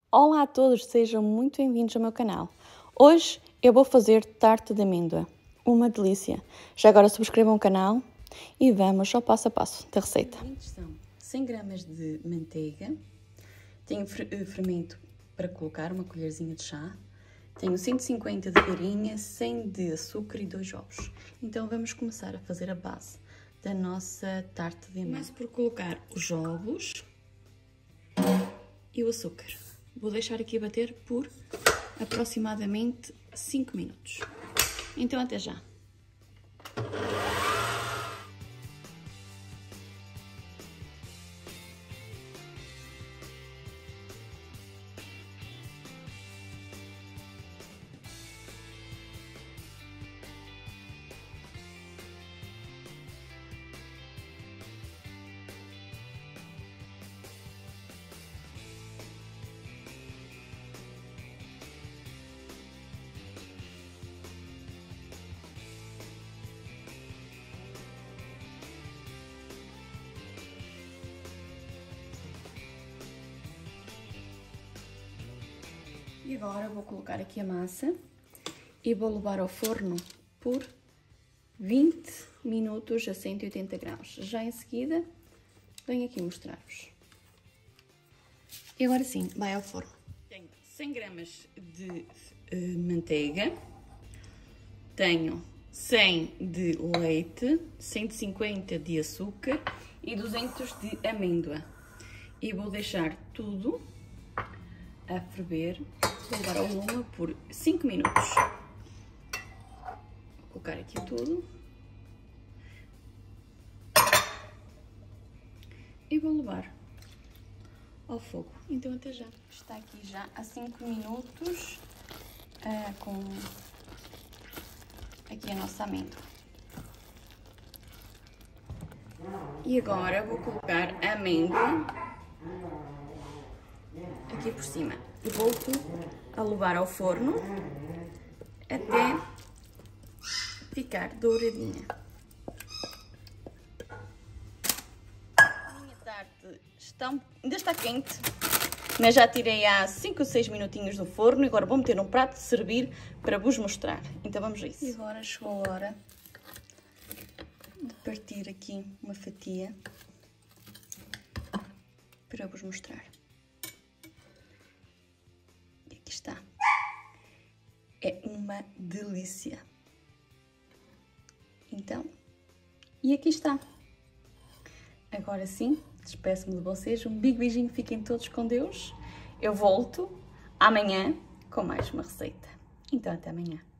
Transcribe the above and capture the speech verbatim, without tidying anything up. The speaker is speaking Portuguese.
Olá a todos, sejam muito bem-vindos ao meu canal. Hoje eu vou fazer tarte de amêndoa, uma delícia. Já agora subscrevam o canal e vamos ao passo a passo da receita. Os ingredientes são cem gramas de manteiga, tenho fermento para colocar, uma colherzinha de chá, tenho cento e cinquenta de farinha, cem de açúcar e dois ovos. Então vamos começar a fazer a base da nossa tarte de amêndoa. Começo por colocar os ovos e o açúcar. Vou deixar aqui a bater por aproximadamente cinco minutos. Então, até já! E agora vou colocar aqui a massa e vou levar ao forno por vinte minutos a cento e oitenta graus. Já em seguida, venho aqui mostrar-vos. E agora sim, vai ao forno. Tenho cem gramas de uh, manteiga, tenho cem de leite, cento e cinquenta de açúcar e duzentos de amêndoa. E vou deixar tudo a ferver. Vou levar ao lume por cinco minutos. Vou colocar aqui tudo. E vou levar ao fogo. Então até já. Está aqui já há cinco minutos uh, com aqui a nossa amêndoa. E agora vou colocar a amêndoa aqui por cima e volto a levar ao forno até ficar douradinha. A minha tarte está, ainda está quente, mas já tirei há cinco ou seis minutinhos do forno e agora vou meter num prato de servir para vos mostrar. Então vamos a isso. E agora chegou a hora de partir aqui uma fatia para vos mostrar. Está. É uma delícia. Então, e aqui está. Agora sim, despeço-me de vocês. Um big beijinho, fiquem todos com Deus. Eu volto amanhã com mais uma receita. Então, até amanhã.